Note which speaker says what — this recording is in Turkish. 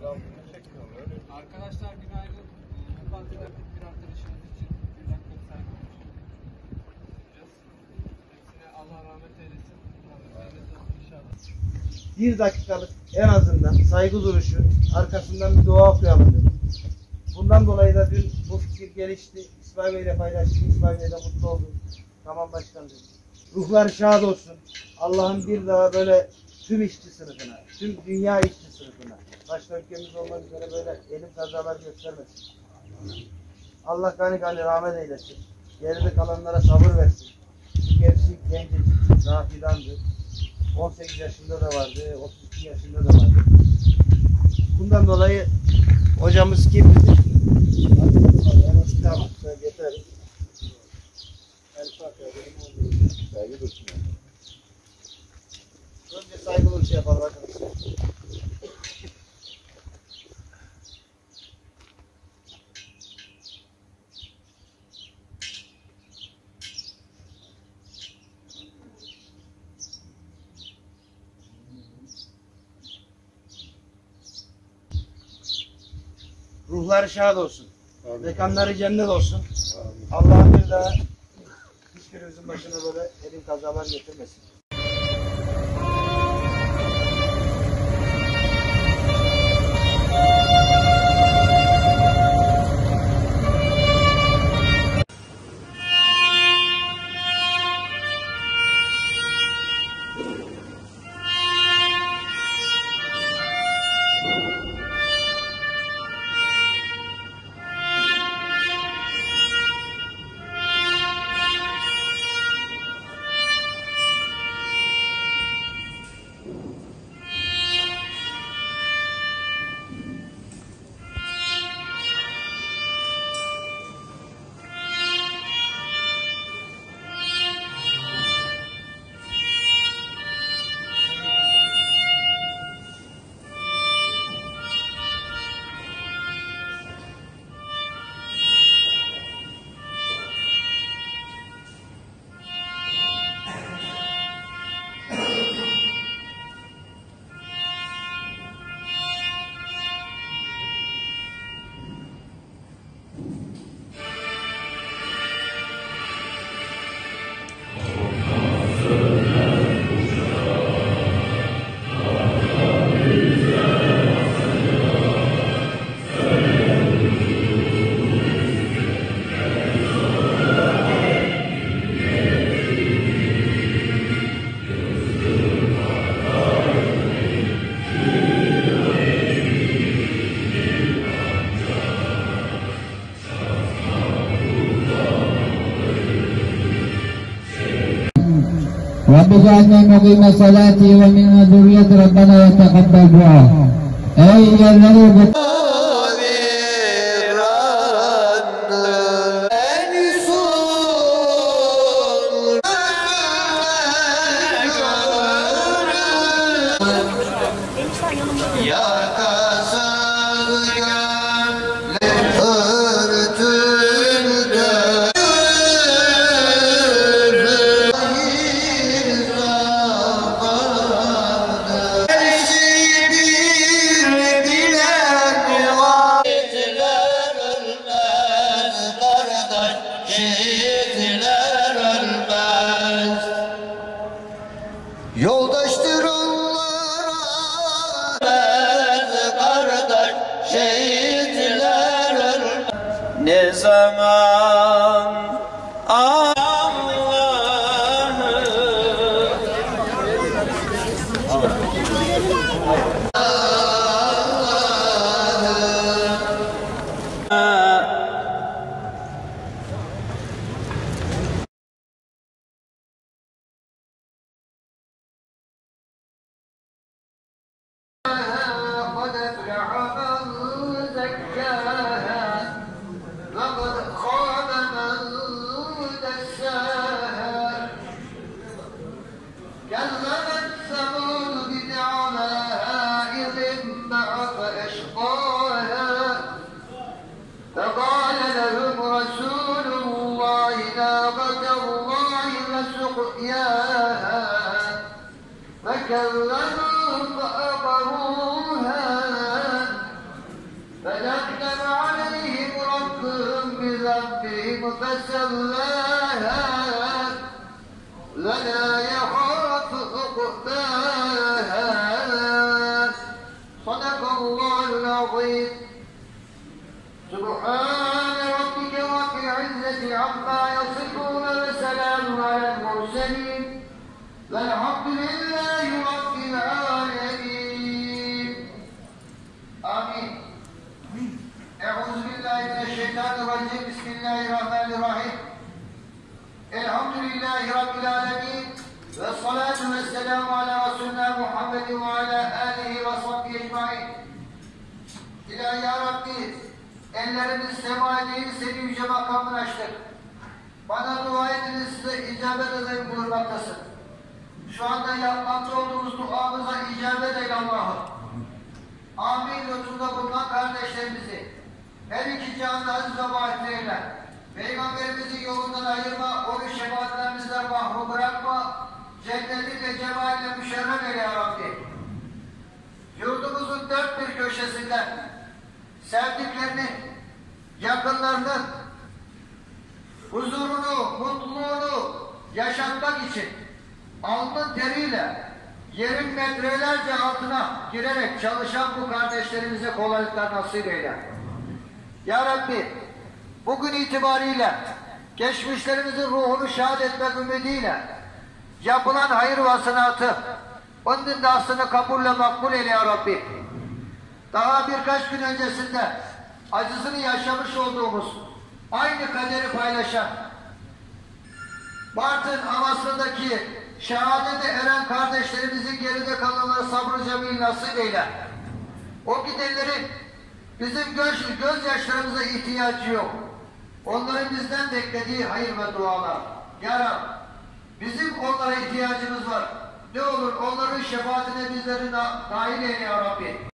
Speaker 1: Arkadaşlar günaydın. Vefat eden bir arkadaşımız için bir dakika saygı duyacağız. Hepsine Allah rahmet eylesin. İnşallah.
Speaker 2: Bir dakikalık en azından saygı duruşu, arkasından bir dua okuyalım dedim. Bundan dolayı da dün bu fikir gelişti. İsmail Bey ile paylaştık. İsmail Bey de mutlu oldu. Tamam başkan dedi. Ruhlar şad olsun. Allah'ın bir daha böyle tüm işçi sınıfına, tüm dünya işçi sınıfına, başta ülkemiz olmak üzere böyle elim kazalar göstermesin. Allah gani gani rahmet eylesin. Geride kalanlara sabır versin. Çünkü hepsi gencecik, rafidandı. 18 yaşında da vardı, 32 yaşında da vardı. Bundan dolayı hocamız kimdir? Tamam, yeter. Saygı dursun. Önce saygılı bir şey yapalım arkadaşlar. Ruhları şad olsun. Mekanları cennet olsun. Allah'ın bir daha hiçbirimizin başına böyle elin kazalar getirmesin.
Speaker 3: رب اجعلنا مقيم الصلاة ومن ذرية ربنا وتقبل دعاء. Ey yerleri
Speaker 2: Yoldaştır onlara kardeş şehitler ölmez. Ne zaman
Speaker 4: فقال لهم رسول الله ناقة الله وسقياها فكذبوا فعقروها فسواها ولا يخاف عقباها صدق الله العظيم سبحان ربك رب العزة عما يصفون وسلام على المرسلين والحمد لله رب العالمين آمين أعوذ بالله من الشيطان الرجيم بسم الله الرحمن الرحيم الحمد لله رب العالمين والصلاة والسلام على رسولنا محمد وعلى آله وصحبه أجمعين İlahi ya Rabbi, ellerimiz sema değil, seni yüce makamını açtık. Bana dua ediniz, size icabet edeyim buyurmaktasın. Şu anda yapmakta olduğumuz duamıza icabet eyle Allah'ım. Amin lütfunda bulunan kardeşlerimizi her iki cihanda aziz ve bahtiyar eyle. Peygamberimizin yolundan ayırma, onu şefaatlerimizden mahrum bırakma, cennetinle cemalinle müşerref eyle ya Rabbi. Yurdumuzun dört bir köşesinden sevdiklerinin, yakınlarının huzurunu, mutluluğunu yaşatmak için alnın teriyle yerin metrelerce altına girerek çalışan bu kardeşlerimize kolaylıklar nasip eyle. Ya Rabbi, bugün itibariyle geçmişlerimizin ruhunu şahit etmek ümidiyle yapılan hayır vasınatı, onun iddiasını kabulle makbul eyle ya Rabbi. Daha birkaç gün öncesinde acısını yaşamış olduğumuz, aynı kaderi paylaşan, Bartın Amasra'daki şehadete eren kardeşlerimizin geride kalanlara sabrı cemil nasip eyle. O gidenlerin bizim gözyaşlarımıza ihtiyacı yok. Onların bizden beklediği hayır ve dualar. Ya Rab, bizim onlara ihtiyacımız var. Ne olur onların şefaatine bizleri dahil eyle ya Rabbi.